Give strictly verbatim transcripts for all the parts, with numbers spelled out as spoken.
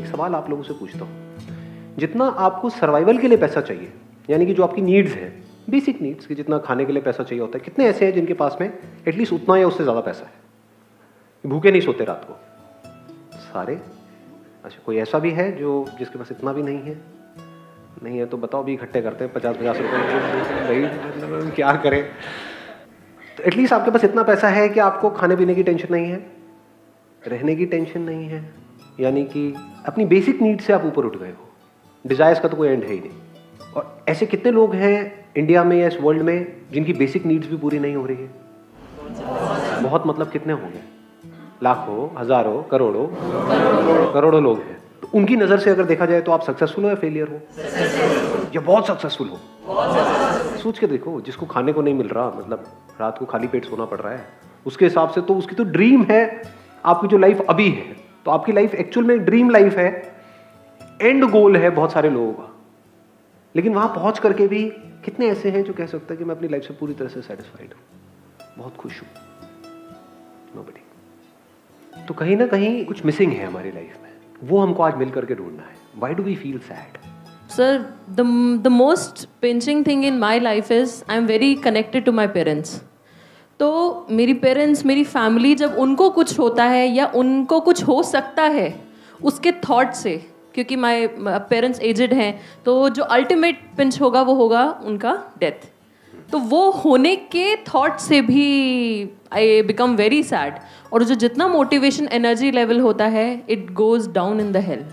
एक सवाल आप लोगों से पूछता हूँ, जितना आपको सर्वाइवल के लिए पैसा चाहिए, यानी कि जो आपकी नीड्स हैं, बेसिक नीड्स कि जितना खाने के लिए पैसा चाहिए होता है, कितने ऐसे हैं जिनके पास में एटलीस्ट उतना या उससे ज़्यादा पैसा है, भूखे नहीं सोते रात को? सारे? अच्छा, कोई ऐसा भी है जो जिसके पास इतना भी नहीं है? नहीं है तो बताओ, भी इकट्ठे करते हैं पचास पचास रुपये, भाई क्या करें। तो एटलीस्ट आपके पास इतना पैसा है कि आपको खाने पीने की टेंशन नहीं है, रहने की टेंशन नहीं है, यानी कि अपनी बेसिक नीड से आप ऊपर उठ गए हो। डिजायर्स का तो कोई एंड है ही नहीं। और ऐसे कितने लोग हैं इंडिया में या इस वर्ल्ड में जिनकी बेसिक नीड्स भी पूरी नहीं हो रही है? बहुत, मतलब कितने होंगे? लाखों, हजारों, करोड़ों करोड़ों लोग हैं। तो उनकी नजर से अगर देखा जाए तो आप सक्सेसफुल हो या फेलियर हो? या बहुत सक्सेसफुल हो? सोच के देखो, जिसको खाने को नहीं मिल रहा, मतलब रात को खाली पेट सोना पड़ रहा है, उसके हिसाब से तो उसकी तो ड्रीम है आपकी जो लाइफ अभी है। तो आपकी लाइफ एक्चुअल में ड्रीम लाइफ है, एंड गोल है बहुत सारे लोगों का। लेकिन वहां पहुंच करके भी कितने ऐसे हैं जो कह सकते हैं कि मैं अपनी लाइफ से पूरी तरह से सेटिस्फाइड हूं, बहुत खुश हूं? नोबडी। तो कहीं ना कहीं कुछ मिसिंग है हमारी लाइफ में, वो हमको आज मिल करके ढूंढना है। Why do we feel sad? Sir, the the most pinching thing in my life is I am very connected to my parents. तो मेरी पेरेंट्स, मेरी फैमिली, जब उनको कुछ होता है या उनको कुछ हो सकता है उसके थॉट से, क्योंकि माय पेरेंट्स एजेड हैं, तो जो अल्टीमेट पिंच होगा वो होगा उनका डेथ। तो वो होने के थॉट से भी आई बिकम वेरी सैड। और जो जितना मोटिवेशन एनर्जी लेवल होता है, it goes down in the hell.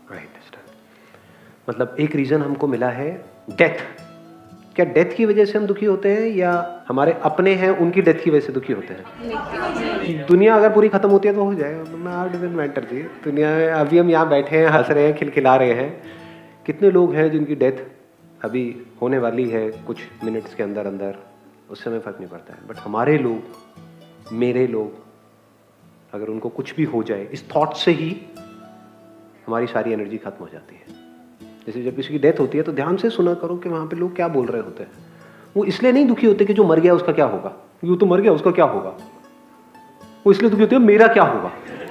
मतलब एक रीजन हमको मिला है डेथ। क्या डेथ की वजह से हम दुखी होते हैं या हमारे अपने हैं उनकी डेथ की वजह से दुखी होते हैं? दुनिया अगर पूरी खत्म होती है तो हो जाएगा, डजंट मैटर जी। दुनिया में अभी हम यहाँ बैठे हैं, हंस रहे हैं, खिलखिला रहे हैं। कितने लोग हैं जिनकी डेथ अभी होने वाली है कुछ मिनट्स के अंदर अंदर, उससे हमें फर्क नहीं पड़ता है। बट हमारे लोग, मेरे लोग, अगर उनको कुछ भी हो जाए, इस थॉट से ही हमारी सारी एनर्जी खत्म हो जाती है। जैसे जब किसी की डेथ होती है तो ध्यान से सुना करो कि वहाँ पे लोग क्या बोल रहे होते हैं। वो इसलिए नहीं दुखी होते कि जो मर गया उसका क्या होगा, वो तो मर गया उसका क्या होगा। वो इसलिए दुखी होते हैं मेरा क्या होगा।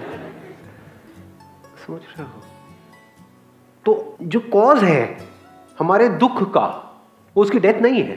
समझ रहे हो? तो जो कॉज है हमारे दुख का, वो उसकी डेथ नहीं है,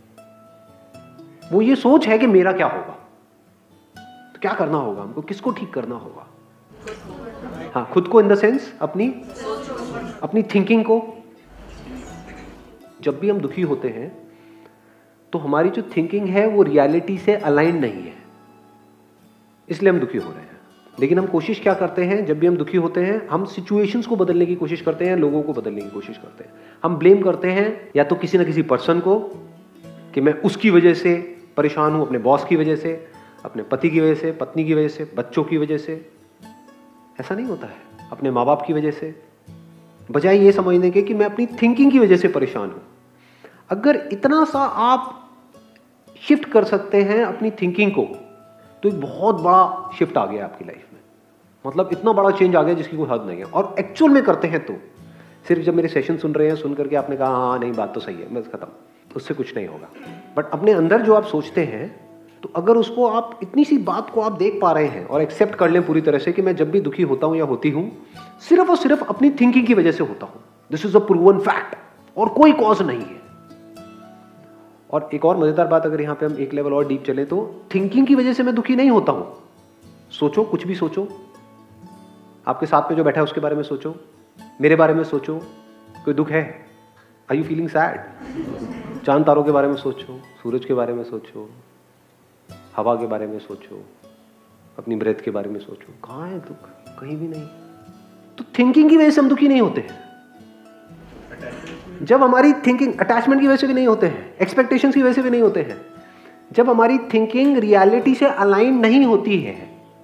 वो ये सोच है कि मेरा क्या होगा। तो क्या करना होगा हमको? किसको ठीक करना होगा? हाँ, खुद को, इन द सेंस अपनी अपनी थिंकिंग को। जब भी हम दुखी होते हैं तो हमारी जो थिंकिंग है वो रियलिटी से अलाइन नहीं है, इसलिए हम दुखी हो रहे हैं। लेकिन हम कोशिश क्या करते हैं, जब भी हम दुखी होते हैं हम सिचुएशंस को बदलने की कोशिश करते हैं, लोगों को बदलने की कोशिश करते हैं। हम ब्लेम करते हैं या तो किसी ना किसी पर्सन को कि मैं उसकी वजह से परेशान हूं, अपने बॉस की वजह से, अपने पति की वजह से, पत्नी की वजह से, बच्चों की वजह से। ऐसा नहीं होता है, अपने माँ बाप की वजह से, बजाय ये समझने के कि मैं अपनी थिंकिंग की वजह से परेशान हूं। अगर इतना सा आप शिफ्ट कर सकते हैं अपनी थिंकिंग को, तो एक बहुत बड़ा शिफ्ट आ गया आपकी लाइफ में। मतलब इतना बड़ा चेंज आ गया जिसकी कोई हद नहीं है। और एक्चुअल में करते हैं तो सिर्फ जब मेरे सेशन सुन रहे हैं, सुन करके आपने कहा हाँ नहीं बात तो सही है, बस खत्म, उससे कुछ नहीं होगा। बट अपने अंदर जो आप सोचते हैं, तो अगर उसको आप, इतनी सी बात को आप देख पा रहे हैं और एक्सेप्ट कर लें पूरी तरह से कि मैं जब भी दुखी होता हूं या होती हूं सिर्फ और सिर्फ अपनी थिंकिंग की वजह से होता हूं, this is a proven fact, और कोई कॉज नहीं है। और एक और मजेदार बात, अगर यहां पे हम एक लेवल और डीप चले, तो थिंकिंग की वजह से मैं दुखी नहीं होता हूं। सोचो, कुछ भी सोचो, आपके साथ में जो बैठा है उसके बारे में सोचो, मेरे बारे में सोचो, कोई दुख है? Are you feeling sad? चांद तारों के बारे में सोचो, सूरज के बारे में सोचो, हवा के बारे में सोचो, अपनी ब्रेथ के बारे में सोचो, कहाँ है दुख? कहीं भी नहीं। तो थिंकिंग की वजह से हम दुखी नहीं होते हैं। जब हमारी थिंकिंग, अटैचमेंट की वजह से भी नहीं होते हैं, एक्सपेक्टेशंस की वजह से भी नहीं होते हैं। जब हमारी थिंकिंग रियलिटी से अलाइन नहीं होती है,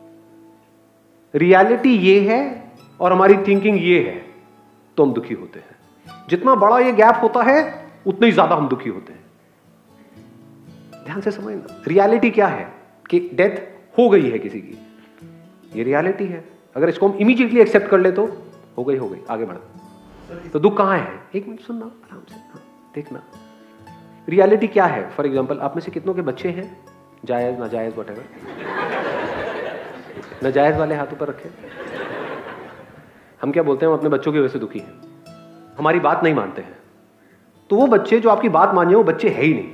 रियलिटी ये है और हमारी थिंकिंग ये है, तो हम दुखी होते हैं। जितना बड़ा ये गैप होता है उतना ही ज्यादा हम दुखी होते हैं। ध्यान से समझना, रियलिटी क्या है कि डेथ हो गई है किसी की, ये रियलिटी है। अगर इसको हम इमीडिएटली एक्सेप्ट कर ले तो हो गई हो गई, आगे बढ़ा। तो दुख कहां है? एक मिनट सुनना आराम से, हाँ, देखना रियलिटी क्या है। फॉर एग्जांपल, आप में से कितनों के बच्चे हैं? जायज नाजायज व्हाटएवर, नाजायज वाले हाथ ऊपर रखें। हम क्या बोलते हैं, हम अपने बच्चों की वजह से दुखी हैं, हमारी बात नहीं मानते हैं। तो वो बच्चे जो आपकी बात माने वो बच्चे है ही नहीं।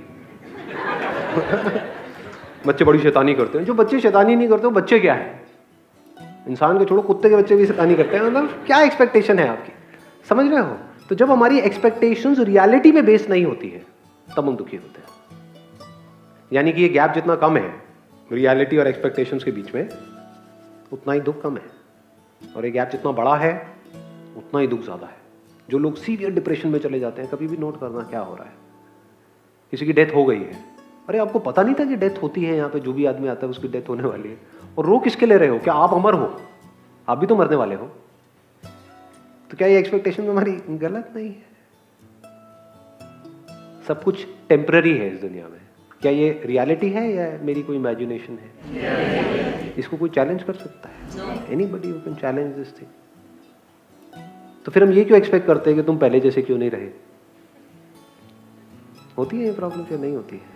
बच्चे बड़ी शैतानी करते हैं। जो बच्चे शैतानी नहीं करते वो बच्चे क्या है? इंसान के छोड़ो, कुत्ते के बच्चे भी शैतानी करते हैं। मतलब क्या एक्सपेक्टेशन है आपकी, समझ रहे हो? तो जब हमारी एक्सपेक्टेशंस रियलिटी पे बेस नहीं होती है तब हम दुखी होते हैं। यानी कि ये गैप जितना कम है रियलिटी और एक्सपेक्टेशंस के बीच में, उतना ही दुख कम है। और ये गैप जितना बड़ा है उतना ही दुख ज्यादा है। जो लोग सीवियर डिप्रेशन में चले जाते हैं, कभी भी नोट करना क्या हो रहा है। किसी की डेथ हो गई है, अरे आपको पता नहीं था कि डेथ होती है, यहाँ पे जो भी आदमी आता है उसकी डेथ होने वाली है, और रो किसके ले रहे हो? क्या आप अमर हो? आप भी तो मरने वाले हो। तो क्या ये एक्सपेक्टेशन हमारी गलत नहीं है? सब कुछ टेम्पररी है इस दुनिया में। क्या ये रियलिटी है या मेरी कोई इमेजिनेशन है? yeah. इसको कोई चैलेंज कर सकता है? Anybody who can challenge this thing. तो फिर हम ये क्यों एक्सपेक्ट करते हैं कि तुम पहले जैसे क्यों नहीं रहे? होती है ये प्रॉब्लम या नहीं होती है?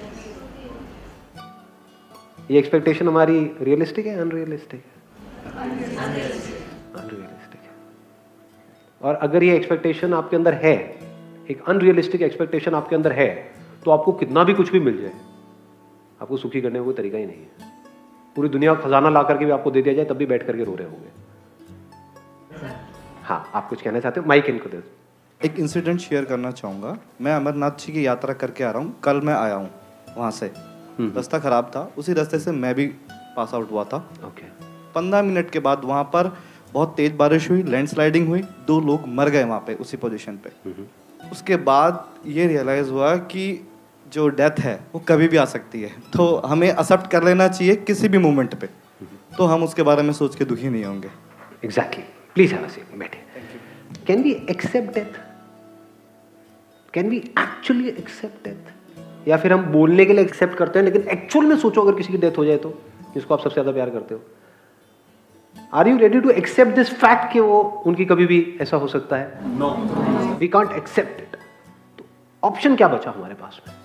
ये एक्सपेक्टेशन हमारी रियलिस्टिक है, अनरियलिस्टिक है? अनरियलिस्टिक है। और अगर ये एक्सपेक्टेशन आपके अंदर है, एक अनरियलिस्टिक एक्सपेक्टेशन आपके अंदर है, तो आपको कितना भी कुछ भी मिल जाए, आपको सुखी करने का कोई तरीका ही नहीं है। पूरी दुनिया का खजाना ला करके भी आपको दे दिया जाए तब भी बैठ करके रो रहे होंगे। हाँ, आप कुछ कहना चाहते हो? माइक इनको दे। एक इंसिडेंट शेयर करना चाहूँगा। मैं अमरनाथ जी की यात्रा करके आ रहा हूँ, कल मैं आया हूँ वहाँ से। रास्ता खराब था, उसी रास्ते से मैं भी पास आउट हुआ था। ओके। पंद्रह मिनट के बाद वहाँ पर बहुत तेज बारिश हुई, लैंडस्लाइडिंग हुई, दो लोग मर गए वहाँ पे उसी पोजीशन पे। उसके बाद ये रियलाइज़ हुआ कि जो डेथ है वो कभी भी आ सकती है, तो हमें एक्सेप्ट कर लेना चाहिए किसी भी मोमेंट पे, तो हम उसके बारे में सोच के दुखी नहीं होंगे। Exactly. Please have a seat, बैठे। Can we accept death? Can we actually accept death? या फिर हम बोलने के लिए एक्सेप्ट करते हैं, लेकिन एक्चुअल में सोचो अगर किसी की डेथ हो जाए तो, जिसको आप सबसे ज्यादा प्यार करते हो, are you ready to accept this fact कि वो उनकी कभी भी ऐसा हो सकता है? No, we can't accept it. तो ऑप्शन क्या बचा हमारे पास में?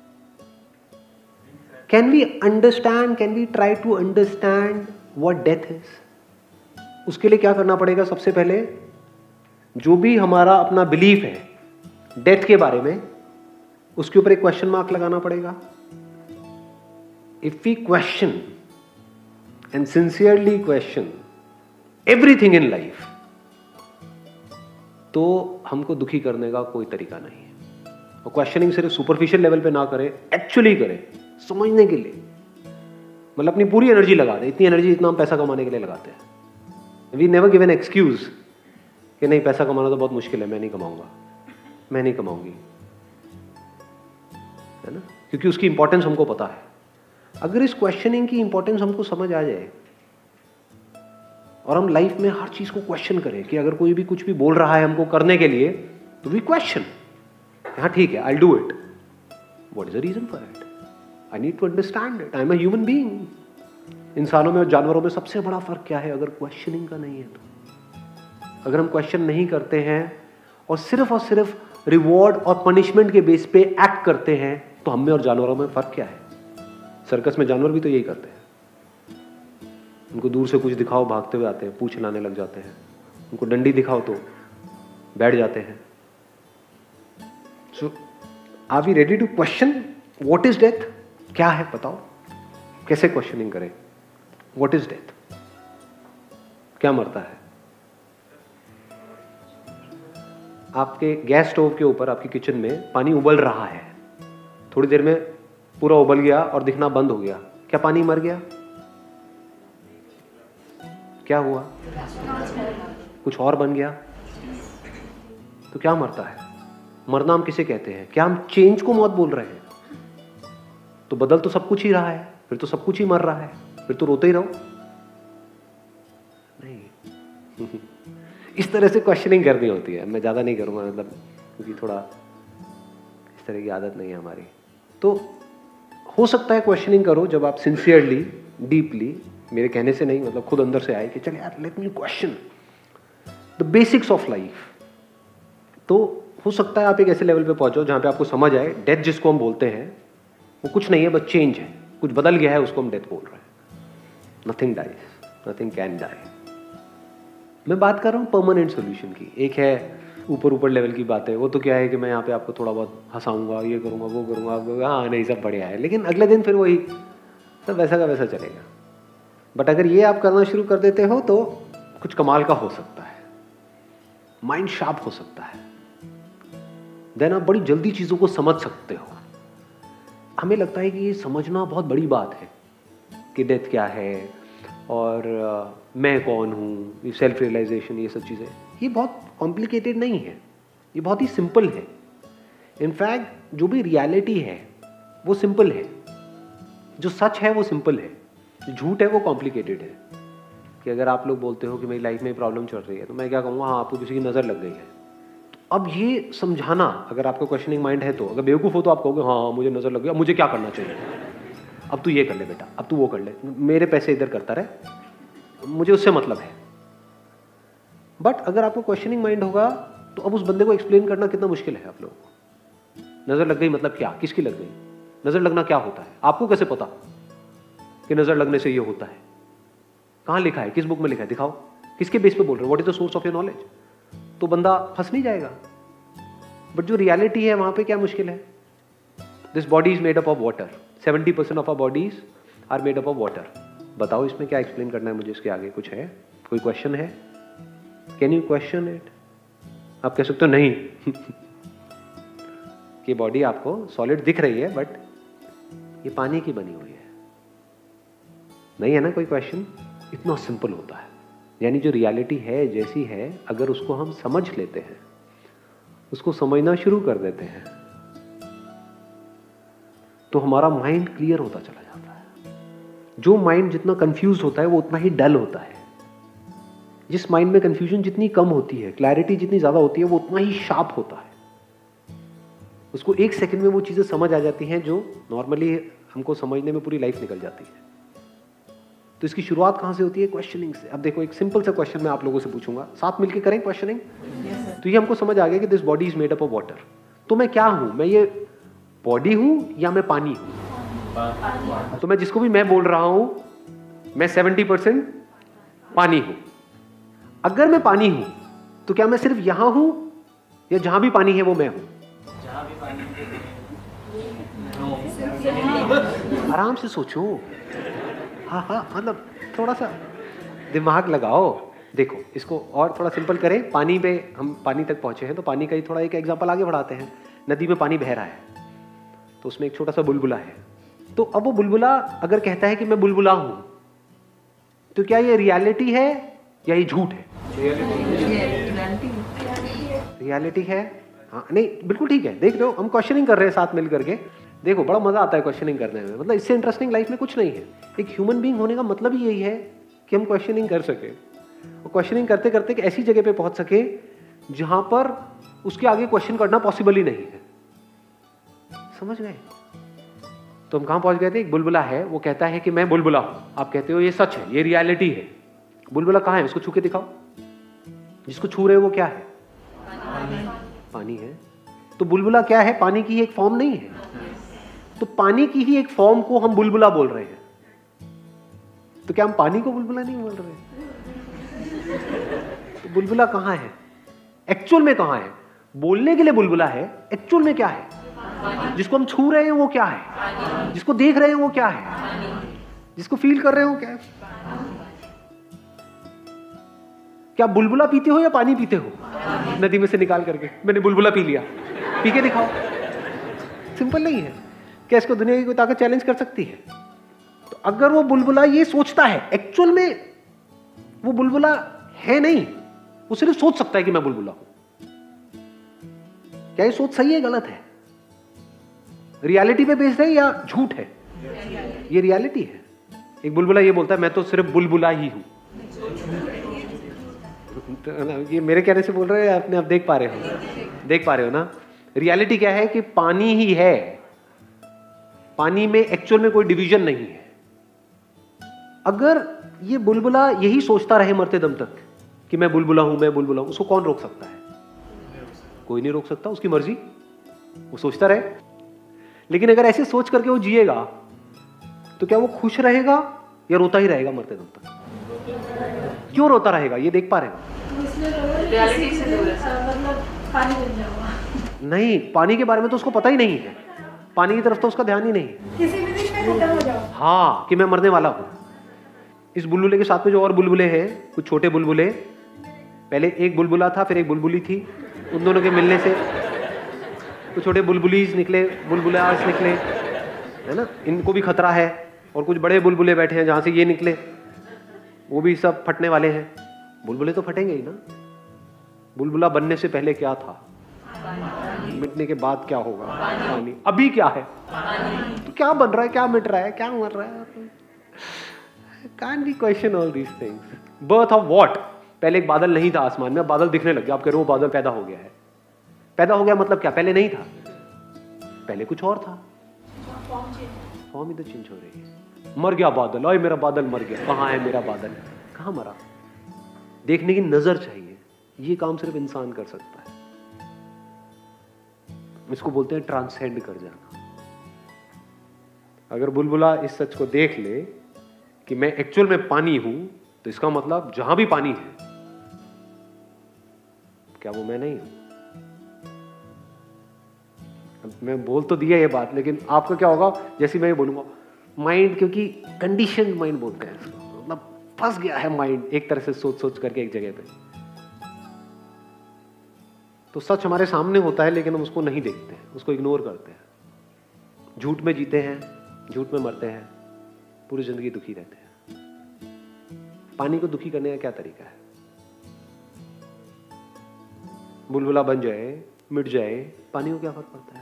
Can we understand, can we try to understand what death is? उसके लिए क्या करना पड़ेगा? सबसे पहले जो भी हमारा अपना बिलीफ है डेथ के बारे में, उसके ऊपर एक क्वेश्चन मार्क लगाना पड़ेगा। If we question and sincerely question everything in life, तो हमको दुखी करने का कोई तरीका नहीं है। और क्वेश्चनिंग सिर्फ सुपरफिशियल लेवल पे ना करें, एक्चुअली करें, समझने के लिए। मतलब अपनी पूरी एनर्जी लगा दें, इतनी एनर्जी इतना हम पैसा कमाने के लिए लगाते हैं। We never give an excuse कि नहीं पैसा कमाना तो बहुत मुश्किल है, मैं नहीं कमाऊंगा, मैं नहीं कमाऊंगी, है ना? क्योंकि उसकी इंपॉर्टेंस हमको पता है। अगर इस क्वेश्चनिंग की इंपॉर्टेंस हमको समझ आ जाए और हम लाइफ में हर चीज को क्वेश्चन करें कि अगर कोई भी कुछ भी बोल रहा है हमको करने के लिए, तो वी क्वेश्चन, हाँ ठीक है, I do it, what is the reason for it? I need to understand it, I am a human being. इंसानों में और जानवरों में सबसे बड़ा फर्क क्या है? अगर क्वेश्चनिंग का नहीं है तो, अगर हम क्वेश्चन नहीं करते हैं और सिर्फ और सिर्फ रिवॉर्ड और पनिशमेंट के बेस पे एक्ट करते हैं, तो हम में और जानवरों में फर्क क्या है? सर्कस में जानवर भी तो यही करते हैं। उनको दूर से कुछ दिखाओ, भागते हुए आते हैं, पूंछ हिलाने लग जाते हैं। उनको डंडी दिखाओ तो बैठ जाते हैं। So are we ready to question what is death? क्या है बताओ, कैसे क्वेश्चनिंग करें? What is death? क्या मरता है? आपके गैस स्टोव के ऊपर आपकी किचन में पानी उबल रहा है, थोड़ी देर में पूरा उबल गया और दिखना बंद हो गया, क्या पानी मर गया? क्या हुआ? कुछ और बन गया। तो क्या मरता है? मरना हम किसे कहते हैं? क्या हम चेंज को मौत बोल रहे हैं? तो बदल तो सब कुछ ही रहा है, फिर तो सब कुछ ही मर रहा है, फिर तो रोते ही रहो। नहीं इस तरह से क्वेश्चनिंग करनी होती है। मैं ज्यादा नहीं करूंगा, मतलब क्योंकि थोड़ा इस तरह की आदत नहीं है हमारी। तो हो सकता है क्वेश्चनिंग करो जब आप सिंसियरली, डीपली, मेरे कहने से नहीं, मतलब खुद अंदर से आए कि चल यार let me question the basics of life. तो हो सकता है आप एक ऐसे लेवल पे पहुंचो जहां पे आपको समझ आए डेथ जिसको हम बोलते हैं वो कुछ नहीं है, बस चेंज है, कुछ बदल गया है, उसको हम डेथ बोल रहे हैं। Nothing dies, nothing can die. मैं बात कर रहा हूँ परमानेंट सोल्यूशन की। एक है ऊपर ऊपर लेवल की बात है, वो तो क्या है कि मैं यहाँ पे आपको थोड़ा बहुत हंसाऊंगा, ये करूँगा, वो करूँगा, हाँ नहीं सब बढ़िया है, लेकिन अगले दिन फिर वही सब वैसा का वैसा चलेगा। बट अगर ये आप करना शुरू कर देते हो तो कुछ कमाल का हो सकता है, माइंड शार्प हो सकता है, देन आप बड़ी जल्दी चीज़ों को समझ सकते हो। हमें लगता है कि ये समझना बहुत बड़ी बात है कि डेथ क्या है और uh, मैं कौन हूँ, ये सेल्फ रियलाइजेशन, ये सब चीज़ें, ये बहुत कॉम्प्लिकेटेड नहीं है, ये बहुत ही सिंपल है। इनफैक्ट जो भी रियलिटी है वो सिंपल है, जो सच है वो सिंपल है, जो झूठ है वो कॉम्प्लिकेटेड है। कि अगर आप लोग बोलते हो कि मेरी लाइफ में प्रॉब्लम चल रही है तो मैं क्या कहूँगा, हाँ आपको किसी की नज़र लग गई है। तो अब ये समझाना, अगर आपको क्वेश्चनिंग माइंड है तो, अगर बेवकूफ़ हो तो आप कहोगे हाँ मुझे नज़र लग गई, अब मुझे क्या करना चाहिए, अब तू ये कर ले बेटा, अब तू वो कर ले, मेरे पैसे इधर करता रहे, मुझे उससे मतलब है। बट अगर आपको क्वेश्चनिंग माइंड होगा तो अब उस बंदे को एक्सप्लेन करना कितना मुश्किल है आप लोगों को। नज़र लग गई मतलब क्या, किसकी लग गई, नज़र लगना क्या होता है, आपको कैसे पता कि नज़र लगने से ये होता है, कहाँ लिखा है, किस बुक में लिखा है, दिखाओ, किसके बेस पे बोल रहे हो, what is the source of your knowledge. तो बंदा फंस नहीं जाएगा। बट जो रियलिटी है वहां पे क्या मुश्किल है, this body is made up of water, seventy percent of our bodies are made up of water. बताओ इसमें क्या एक्सप्लेन करना है मुझे, इसके आगे कुछ है, कोई क्वेश्चन है, कैन यू क्वेश्चन इट। आप कह सकते हो नहीं कि बॉडी आपको सॉलिड दिख रही है बट ये पानी की बनी हुई है, नहीं है ना कोई क्वेश्चन। इतना सिंपल होता है, यानी जो रियलिटी है जैसी है, अगर उसको हम समझ लेते हैं, उसको समझना शुरू कर देते हैं, तो हमारा माइंड क्लियर होता चला जाता है। जो माइंड जितना कंफ्यूज होता है वो उतना ही डल होता है। जिस माइंड में कंफ्यूजन जितनी कम होती है, क्लैरिटी जितनी ज्यादा होती है, वो उतना ही शार्प होता है। उसको एक सेकंड में वो चीजें समझ आ जाती हैं जो नॉर्मली हमको समझने में पूरी लाइफ निकल जाती है। तो इसकी शुरुआत कहां से होती है, क्वेश्चनिंग से। अब देखो एक सिंपल सा क्वेश्चन मैं आप लोगों से पूछूंगा, साथ मिलकर करें क्वेश्चनिंग। yes, तो ये हमको समझ आ गया कि this body is made up of water. तो मैं क्या हूं, मैं ये बॉडी हूं या मैं पानी हूं। तो मैं जिसको भी मैं बोल रहा हूं, मैं सेवेंटी परसेंट पानी हूं। अगर मैं पानी हूं तो क्या मैं सिर्फ यहां हूं या जहां भी पानी है वो मैं हूं। आराम से सोचो, हाँ हाँ मतलब थोड़ा सा दिमाग लगाओ। देखो इसको और थोड़ा सिंपल करें, पानी पे हम पानी तक पहुंचे हैं तो पानी का ही थोड़ा एक एग्जांपल आगे बढ़ाते हैं। नदी में पानी बह रहा है तो उसमें एक छोटा सा बुलबुला है। तो अब वो बुलबुला अगर कहता है कि मैं बुलबुला हूं, तो क्या ये रियलिटी है या ये झूठ है? रियलिटी है। हाँ नहीं बिल्कुल ठीक है। देख लो हम क्वेश्चनिंग कर रहे हैं साथ मिल करके। देखो बड़ा मजा आता है क्वेश्चनिंग करने में, मतलब इससे इंटरेस्टिंग लाइफ में कुछ नहीं है। एक ह्यूमन बीइंग होने का मतलब ही यही है कि हम क्वेश्चनिंग कर सके, और क्वेश्चनिंग करते करते एक ऐसी जगह पे पहुंच सके जहां पर उसके आगे क्वेश्चन करना पॉसिबल ही नहीं है। समझ गए? तो हम कहां पहुंच गए थे, एक बुलबुला है, वो कहता है कि मैं बुलबुला हूं। आप कहते हो ये सच है, ये रियलिटी है। बुलबुला कहां है, उसको छू के दिखाओ। जिसको छू रहे हो वो क्या है? पानी, पानी है। तो बुलबुला क्या है? पानी की ही एक फॉर्म नहीं है? तो पानी की ही एक फॉर्म को हम बुलबुला बोल रहे हैं, तो क्या हम पानी को बुलबुला नहीं बोल रहे? तो बुलबुला कहां है, एक्चुअल में कहां है? बोलने के लिए बुलबुला है, एक्चुअल में क्या है? जिसको हम छू रहे हैं वो क्या है? जिसको देख रहे हैं वो क्या है? जिसको फील कर रहे हो क्या है? क्या बुलबुला पीते हो या पानी पीते हो? नदी में से निकाल करके मैंने बुलबुला पी लिया, पी के दिखाओ। सिंपल नहीं है क्या? इसको दुनिया की कोई ताकत चैलेंज कर सकती है? तो अगर वो बुलबुला ये सोचता है, एक्चुअल में वो बुलबुला है नहीं, वो सिर्फ सोच सकता है कि मैं बुलबुला हूं। क्या ये सोच सही है गलत है? रियलिटी पे बेस्ड है या झूठ है? ये रियलिटी है। एक बुलबुला ये बोलता है मैं तो सिर्फ बुलबुला ही हूं। ये मेरे कहने से बोल रहे हैं, अपने आप देख पा रहे हो? देख पा रहे हो ना? रियलिटी क्या है कि पानी ही है, पानी में एक्चुअल में कोई डिवीजन नहीं है। अगर ये बुलबुला यही सोचता रहे मरते दम तक कि मैं बुलबुला हूं, मैं बुलबुला हूं, उसको कौन रोक सकता है? कोई नहीं रोक सकता, उसकी मर्जी, वो सोचता रहे। लेकिन अगर ऐसे सोच करके वो जिएगा तो क्या वो खुश रहेगा या रोता ही रहेगा मरते दम तक? क्यों रोता रहेगा? ये देख पा रहे हो? रियलिटी से दूर है सर। मतलब पानी बन जाऊंगा। नहीं, पानी के बारे में तो उसको पता ही नहीं है, पानी की तरफ तो उसका ध्यान ही नहीं है। किसी भी दिन में खत्म हो जाओ। हाँ, कि मैं मरने वाला हूँ। इस बुलबुले के साथ में जो और बुलबुले हैं, कुछ छोटे बुलबुले, पहले एक बुलबुला था, फिर एक बुलबुली थी, उन दोनों के मिलने से कुछ छोटे बुलबुलीज निकले, बुलबुलास निकले, है ना। इनको भी खतरा है, और कुछ बड़े बुलबुले बैठे हैं जहाँ से ये निकले, वो भी सब फटने वाले हैं। बुलबुले तो फटेंगे ही ना। बुलबुला बनने से पहले क्या था, मिटने के बाद क्या होगा, पानी। अभी क्या है, तो क्या बन रहा है, क्या मिट रहा है, क्या मर रहा है। Can't we question all these things? Birth of what? पहले एक बादल नहीं था आसमान में, अब बादल दिखने लग गया। आप कह रहे हो बादल पैदा हो गया है। पैदा हो गया मतलब क्या, पहले नहीं था, पहले कुछ और था। फॉर्म इधर चेंज हो रही है। मर गया बादल, ओए मेरा बादल मर गया, कहाँ है मेरा बादल, कहाँ मरा। देखने की नजर चाहिए, ये काम सिर्फ इंसान कर सकता है। इसको बोलते हैं ट्रांसेंड कर जाना। अगर बुलबुला इस सच को देख ले कि मैं एक्चुअल में पानी हूं, तो इसका मतलब जहां भी पानी है, क्या वो मैं नहीं हूं। मैं बोल तो दिया ये बात, लेकिन आपका क्या होगा जैसे मैं ये बोलूंगा माइंड, क्योंकि कंडीशन माइंड बोलते हैं इसको, मतलब फंस गया है माइंड एक तरह से सोच सोच करके एक जगह पे। तो सच हमारे सामने होता है, लेकिन हम उसको नहीं देखते हैं, उसको इग्नोर करते हैं। झूठ में जीते हैं, झूठ में मरते हैं, पूरी जिंदगी दुखी रहते हैं। पानी को दुखी करने का क्या तरीका है। बुलबुला बन जाए, मिट जाए, पानी को क्या फर्क पड़ता है।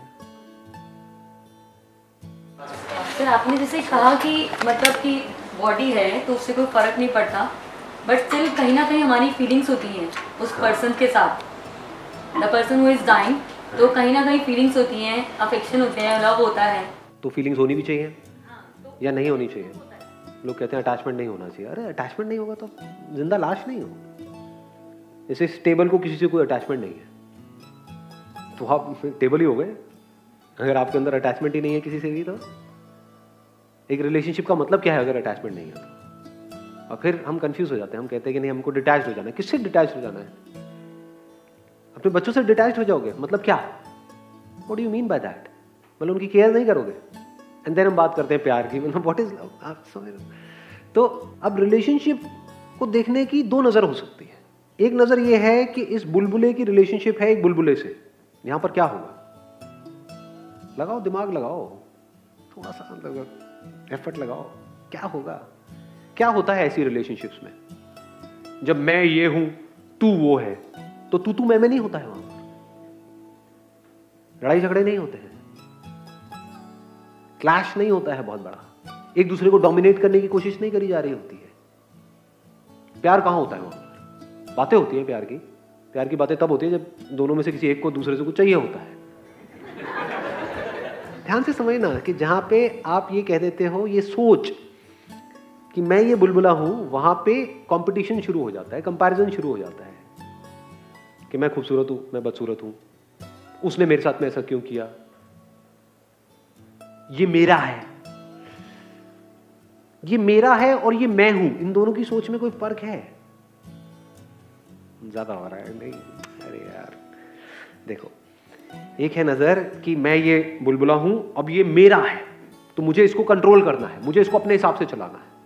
सर आपने जैसे कहा कि मतलब कि बॉडी है तो उससे कोई फर्क नहीं पड़ता, बट स्टिल कहीं ना कहीं हमारी फीलिंग्स होती हैं उस पर्सन के साथ, the person who is dying, तो कहीं ना कहीं फीलिंग्स होती हैं, अफेक्शन होते हैं, लव होता है। तो फीलिंग्स होनी भी चाहिए या नहीं होनी चाहिए। लोग कहते हैं अटैचमेंट नहीं होना चाहिए। अरे अटैचमेंट नहीं होगा तो जिंदा लाश नहीं हो। जैसे इस टेबल को किसी से कोई अटैचमेंट नहीं है तो आप टेबल ही हो गए। अगर आपके अंदर अटैचमेंट ही नहीं है किसी से भी, तो एक रिलेशनशिप का मतलब क्या है अगर अटैचमेंट नहीं है तो। और फिर हम कंफ्यूज हो जाते हैं, हम कहते हैं कि नहीं हमको डिटैच हो जाना है। किससे डिटैच हो जाना है। अपने बच्चों से डिटैच हो जाओगे मतलब क्या, what do you mean by that. मतलब उनकी केयर नहीं करोगे। एंड देन हम बात करते हैं प्यार की, मतलब व्हाट इज लव, आप समझ रहे हो। तो अब रिलेशनशिप को देखने की दो नजर हो सकती है। एक नजर ये है कि इस बुलबुले की रिलेशनशिप है एक बुलबुले से, यहां पर क्या होगा। लगाओ दिमाग लगाओ, थोड़ा सा मतलब एफर्ट लगाओ, क्या होगा। क्या होता है ऐसी रिलेशनशिप्स में जब मैं ये हूं तू वो है, तो तू तू मैं मैं नहीं होता है। वहां पर लड़ाई झगड़े नहीं होते हैं, क्लैश नहीं होता है बहुत बड़ा, एक दूसरे को डोमिनेट करने की कोशिश नहीं करी जा रही होती है। प्यार कहां होता है वहां पर, बातें होती है प्यार की। प्यार की बातें तब होती है जब दोनों में से किसी एक को दूसरे से कुछ चाहिए होता है। ध्यान से समझना कि जहां पे आप ये कह देते हो, ये सोच कि मैं ये बुलबुला हूं, वहां पे कंपटीशन शुरू हो जाता है, कंपैरिजन शुरू हो जाता है कि मैं खूबसूरत हूं, मैं बदसूरत हूं, उसने मेरे साथ में ऐसा क्यों किया, ये मेरा है, ये मेरा है और ये मैं हूं। इन दोनों की सोच में कोई फर्क है। ज्यादा हो रहा है नहीं। अरे यार देखो, एक है नजर कि मैं ये बुलबुला हूं, अब ये मेरा है तो मुझे इसको कंट्रोल करना है, मुझे इसको अपने हिसाब से चलाना है,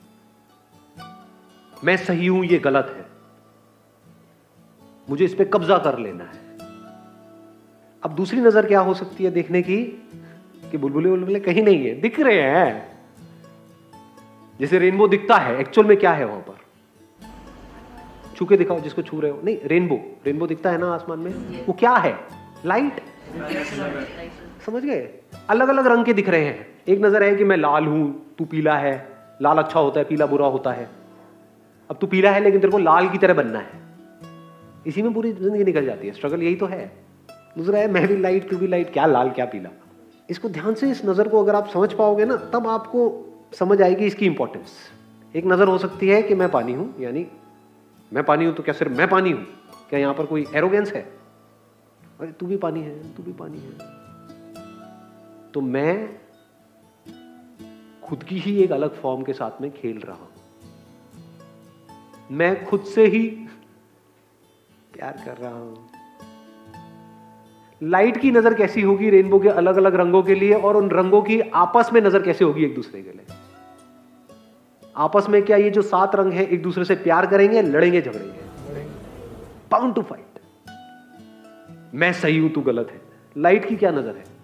मैं सही हूं ये गलत है, मुझे इस पे कब्जा कर लेना है। अब दूसरी नजर क्या हो सकती है देखने की कि बुलबुले बुलबुले कहीं नहीं है, दिख रहे हैं। जैसे रेनबो दिखता है, एक्चुअल में क्या है वहां पर, छू के दिखाओ जिसको छू रहे हो। नहीं, रेनबो रेनबो दिखता है ना आसमान में, वो क्या है, लाइट। समझ गए, अलग अलग रंग के दिख रहे हैं। एक नजर है कि मैं लाल हूं, तू पीला है, लाल अच्छा होता है, पीला बुरा होता है। अब तू पीला है लेकिन तेरे को लाल की तरह बनना है, इसी में पूरी जिंदगी निकल जाती है। स्ट्रगल यही तो है। दूसरा है मैं भी लाइट तू भी लाइट, क्या लाल क्या पीला। इसको ध्यान से, इस नजर को अगर आप समझ पाओगे ना, तब आपको समझ आएगी इसकी इंपॉर्टेंस। एक नजर हो सकती है कि मैं पानी हूं, यानी मैं पानी हूं तो क्या सिर्फ मैं पानी हूं, क्या यहां पर कोई एरोगेंस है, अरे तू भी पानी है, तू भी पानी है। तो मैं खुद की ही एक अलग फॉर्म के साथ में खेल रहा हूं। मैं खुद से ही प्यार कर रहा हूं। लाइट की नजर कैसी होगी रेनबो के अलग अलग रंगों के लिए, और उन रंगों की आपस में नजर कैसे होगी एक दूसरे के लिए? आपस में क्या ये जो सात रंग हैं एक दूसरे से प्यार करेंगे, लड़ेंगे, झगड़ेंगे, बाउंड टू फाइट। मैं सही हूं, तू गलत है। लाइट की क्या नजर है?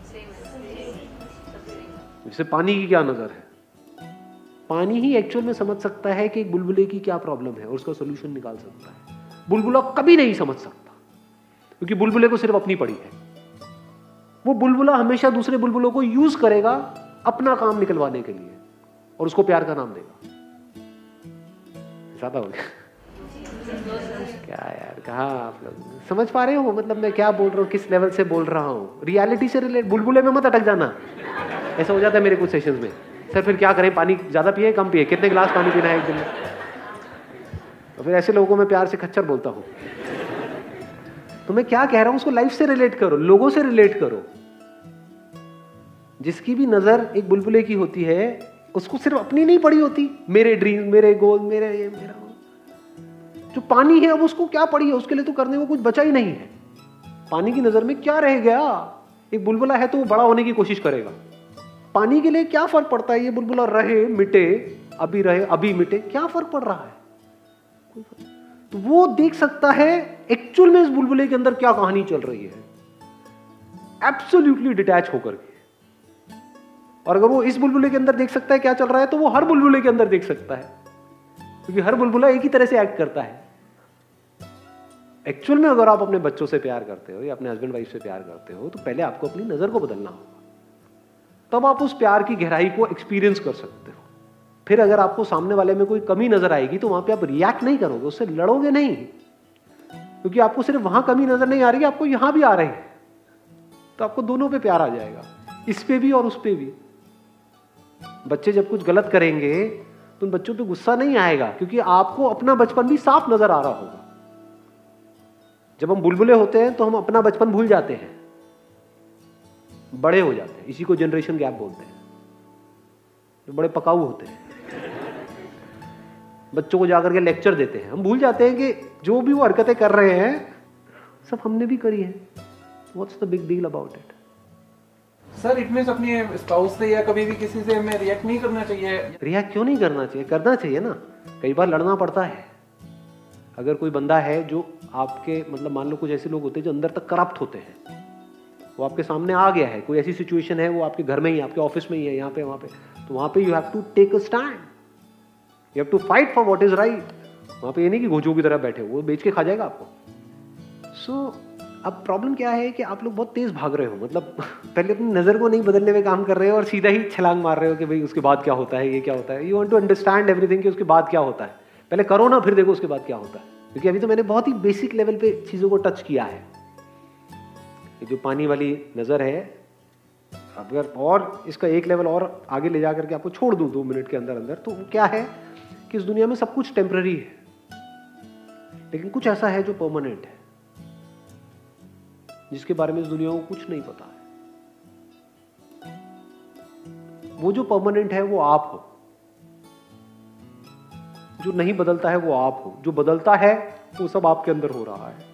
जैसे पानी की क्या नजर है? पानी ही एक्चुअल में समझ सकता है कि एक बुलबुले की क्या प्रॉब्लम है और उसका सॉल्यूशन निकाल सकता है। बुलबुला कभी नहीं समझ सकता, क्योंकि बुलबुले को सिर्फ अपनी पड़ी है। वो बुलबुला हमेशा दूसरे बुलबुलों को यूज करेगा अपना काम निकलवाने के लिए, और उसको प्यार का नाम देगा। ज्यादा हो गया क्या यार? कहा आप लोग समझ पा रहे हो मतलब मैं क्या बोल रहा हूँ, किस लेवल से बोल रहा हूँ? रियलिटी से रिलेट। बुलबुले में मत अटक जाना, ऐसा हो जाता है मेरे कुछ सेशंस में। सर फिर क्या करें, पानी ज्यादा पिए कम पिए, कितने गिलास पानी पीना है एक दिन में? तो फिर ऐसे लोगों को मैं प्यार से खच्चर बोलता हूँ। तो मैं क्या कह रहा हूँ, उसको लाइफ से रिलेट करो, लोगों से रिलेट करो। जिसकी भी नजर एक बुलबुले की होती है, उसको सिर्फ अपनी नहीं पड़ी होती, मेरे ड्रीम, मेरे गोल, मेरे ये मेरा। जो पानी है अब उसको क्या पड़ी है, उसके लिए तो करने को कुछ बचा ही नहीं है। पानी की नजर में क्या रह गया? एक बुलबुला है तो वो बड़ा होने की कोशिश करेगा। पानी के लिए क्या फर्क पड़ता है, ये बुलबुला रहे मिटे, अभी रहे अभी मिटे, क्या फर्क पड़ रहा है? कोई फर्क। तो वो देख सकता है एक्चुअल में इस बुलबुले के अंदर क्या कहानी चल रही है, एब्सोल्युटली डिटैच होकर के। और अगर वो इस बुलबुले के अंदर देख सकता है क्या चल रहा है, तो वो हर बुलबुले के अंदर देख सकता है, क्योंकि हर बुलबुला एक ही तरह से एक्ट करता है। एक्चुअल में अगर आप अपने बच्चों से प्यार करते हो या अपने हस्बैंड वाइफ से प्यार करते हो, तो पहले आपको अपनी नजर को बदलना होगा, तब आप उस प्यार की गहराई को एक्सपीरियंस कर सकते हो। फिर अगर आपको सामने वाले में कोई कमी नजर आएगी तो वहां पे आप रिएक्ट नहीं करोगे, उससे लड़ोगे नहीं, क्योंकि आपको सिर्फ वहां कमी नजर नहीं आ रही है, आपको यहां भी आ रही है। तो आपको दोनों पे प्यार आ जाएगा, इस पे भी और उस पे भी। बच्चे जब कुछ गलत करेंगे तो उन बच्चों पे गुस्सा नहीं आएगा, क्योंकि आपको अपना बचपन भी साफ नजर आ रहा होगा। जब हम बुलबुले होते हैं तो हम अपना बचपन भूल जाते हैं, बड़े हो जाते हैं। इसी को जनरेशन गैप बोलते हैं। जो बड़े पकाऊ होते हैं, बच्चों को जाकर के लेक्चर देते हैं, हम भूल जाते हैं कि जो भी वो हरकतें कर रहे हैं सब हमने भी करी है। What's the big deal about it? Sir it means अपने स्पाउस से या कभी भी किसी से हमें रिएक्ट नहीं करना चाहिए। रिएक्ट क्यों नहीं करना चाहिए? करना चाहिए ना। कई बार लड़ना पड़ता है। अगर कोई बंदा है जो आपके मतलब मान लो कुछ ऐसे लोग होते हैं जो अंदर तक करप्ट होते हैं, वो आपके सामने आ गया है, कोई ऐसी सिचुएशन है, वो आपके घर में ही, आपके ऑफिस में ही है, यहाँ पे वहाँ पे, तो वहाँ पे you have to take a stand, you have to fight for what is right. वहाँ पे ये नहीं कि घोंचों की तरह बैठे, वो बेच के खा जाएगा आपको। सो so, अब प्रॉब्लम क्या है कि आप लोग बहुत तेज भाग रहे हो, मतलब पहले अपनी नजर को नहीं बदलने में काम कर रहे हो और सीधा ही छलांग मार रहे हो कि भाई उसके बाद क्या होता है, ये क्या होता है। You want to understand everything कि उसके बाद क्या होता है। पहले करो ना, फिर देखो उसके बाद क्या होता है। क्योंकि अभी तो मैंने बहुत ही बेसिक लेवल पे चीजों को टच किया है। ये जो पानी वाली नजर है, अगर और इसका एक लेवल और आगे ले जा करके आपको छोड़ दूं दो मिनट के अंदर अंदर, तो वो क्या है कि इस दुनिया में सब कुछ टेम्पररी है, लेकिन कुछ ऐसा है जो परमानेंट है, जिसके बारे में इस दुनिया को कुछ नहीं पता है। वो जो परमानेंट है वो आप हो, जो नहीं बदलता है वो आप हो, जो बदलता है वो सब आपके अंदर हो रहा है।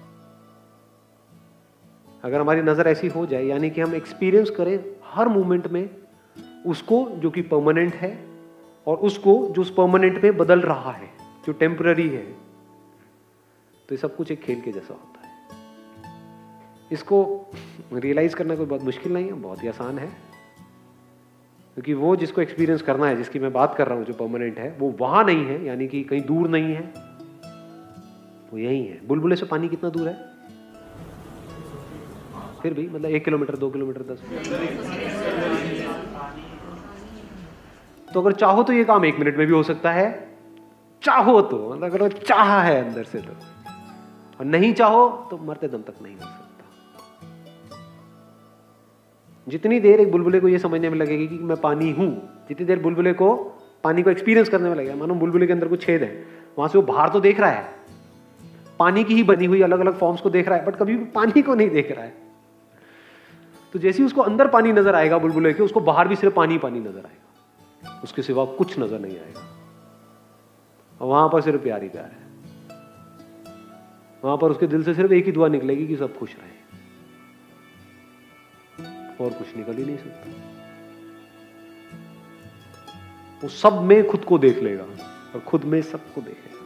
अगर हमारी नजर ऐसी हो जाए, यानी कि हम एक्सपीरियंस करें हर मोमेंट में उसको जो कि परमानेंट है और उसको जो उस परमानेंट में बदल रहा है, जो टेम्पररी है, तो ये सब कुछ एक खेल के जैसा होता है। इसको रियलाइज करना कोई बहुत मुश्किल नहीं है, बहुत ही आसान है, क्योंकि वो जिसको एक्सपीरियंस करना है, जिसकी मैं बात कर रहा हूं, जो परमानेंट है, वो वहां नहीं है, यानी कि कहीं दूर नहीं है, वो यही है। बुलबुले से पानी कितना दूर है? फिर भी मतलब एक किलोमीटर, दो किलोमीटर, दस। तो अगर चाहो तो ये काम एक मिनट में भी हो सकता है, चाहो तो, मतलब अगर चाहा है अंदर से तो, और नहीं चाहो तो मरते दम तक नहीं हो सकता। जितनी देर एक बुलबुले को ये समझने में लगेगी कि मैं पानी हूं, जितनी देर बुलबुले को पानी को एक्सपीरियंस करने में लगेगा। मानो बुलबुले के अंदर कुछ छेद है, वहां से वो बाहर तो देख रहा है, पानी की ही बनी हुई अलग अलग फॉर्म्स को देख रहा है, बट कभी भी पानी को नहीं देख रहा है। तो जैसे ही उसको अंदर पानी नजर आएगा बुलबुले के, उसको बाहर भी सिर्फ पानी पानी नजर आएगा, उसके सिवा कुछ नजर नहीं आएगा, और वहां पर सिर्फ प्यार ही प्यार है। वहां पर उसके दिल से सिर्फ एक ही दुआ निकलेगी कि सब खुश रहे, और कुछ निकल ही नहीं सकता। वो सब में खुद को देख लेगा और खुद में सबको देखेगा।